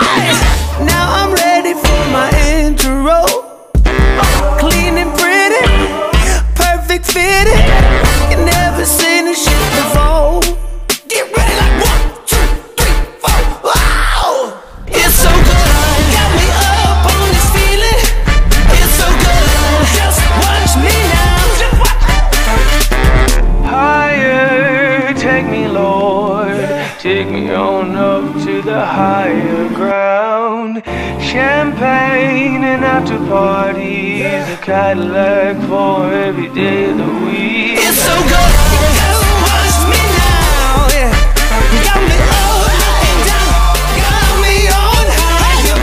Now I'm ready for my intro. Clean and pretty, perfect fitting. You never seen this shit before. Get ready like 1, 2, 3, 4. Wow! It's so good. Got me up on this feeling. It's so good. Just watch me now. Just watch. Higher, take me, Lord. Take me on up to the higher ground. Champagne and after parties, a Cadillac for every day of the week. It's so good, just watch me now, yeah. Got me up and down, got me on higher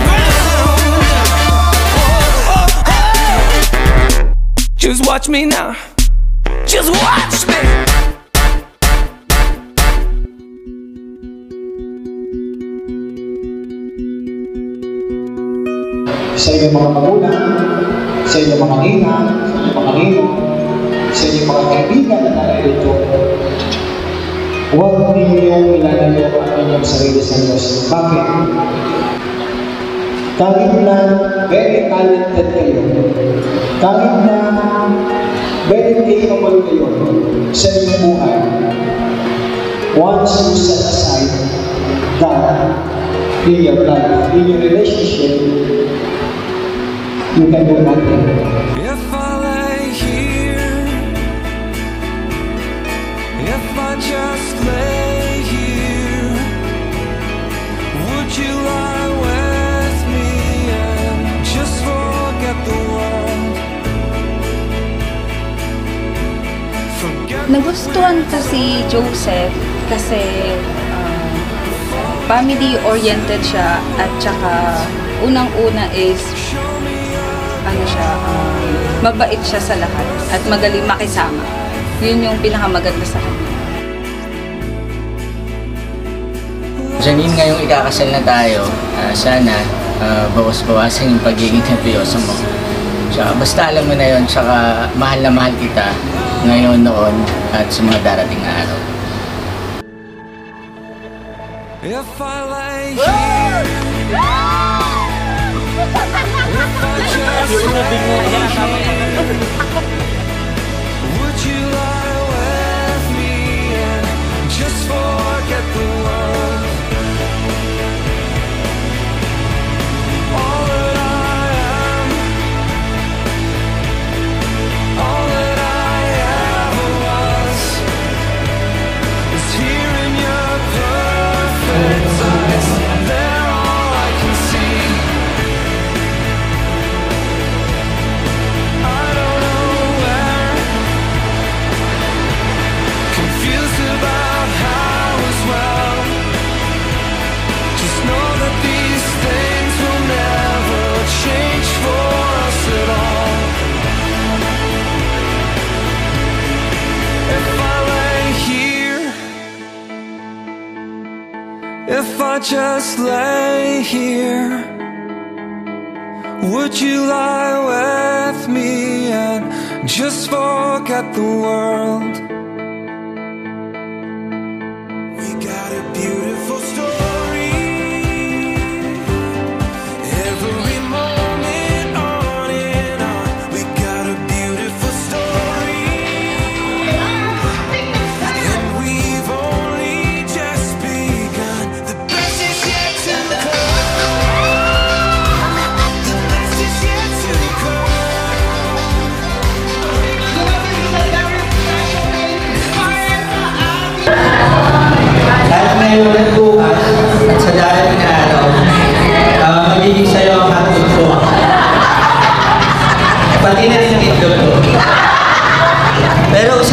ground. Just watch me now, just watch me. Sa inyong mga magulang, sa inyong mga ninang, sa inyong mga ninong, sa inyong mga kaibigan na narito, huwag ninyong ilalayo ang inyong sarili sa Diyos. Bakit? Kahit na very talented kayo, kahit na very capable kayo sa inyong buhay, once you set aside God in your life, in your relationship, you can do nothing. If I lay here, if I just lay here, would you lie with me and just forget the world? Nagustuhan ko si Joseph kasi family-oriented siya at saka unang-una is mabait siya sa lahat at magaling makisama. Yun yung pinakamaganda sa kanya. Janine, ngayong ikakasal na tayo, sana bawas-bawasan yung pagiging nervyoso mo. Tsaka, basta alam mo na yun, tsaka mahal na mahal kita ngayon, noon, at sa mga darating na araw. If I lay here, would you lie with me and just forget the world? All that I am, all that I ever was, is here in your perfect eyes. They're all I can see. If I just lay here, would you lie with me and just forget the world? We got a beautiful story. Every moment on and on. We got a beautiful story. And we've only just begun. The best is yet to come. The best is yet to Kahit ngayon at bukas at sa darating na araw, magiging sa'yo ang hatod ko. Pati na rin ang itlog ko. Pero